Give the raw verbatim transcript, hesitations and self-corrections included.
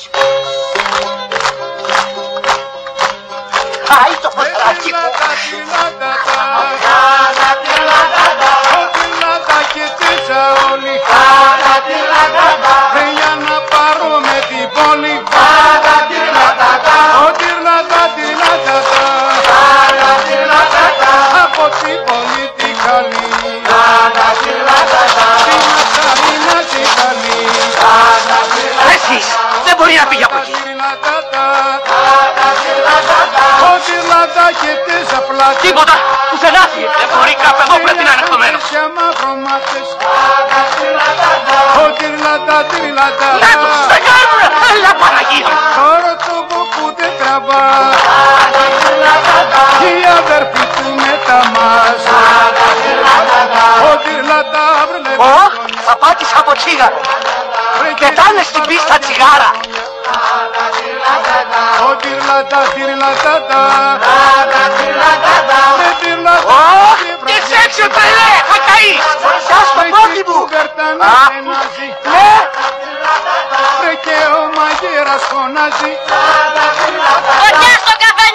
Άι το φωτράκι μου. Για να πάρουμε την πόλη. Από την πόλη τη καλή. Εσείς δεν μπορεί να πήγε από εκεί. Τίποτα, πουθενά. Δεν μπορεί, κάπου εδώ πρέπει να είναι χωμένος. Να το στεγάρουμε, έλα Παναγία. Τώρα το που δεν τραβά. Οι αδερφοί του με τα μάζα. Ω, θα πάτησα από τσίγαρο. Πετάνε στην πίστα τσιγάρα. Ω, και έξω τρελέ, θα καείς. Βοηθά στο πόδι μου. Ναι. Και ο μαγείρας φωνάζει. Φωτιά στο καφέ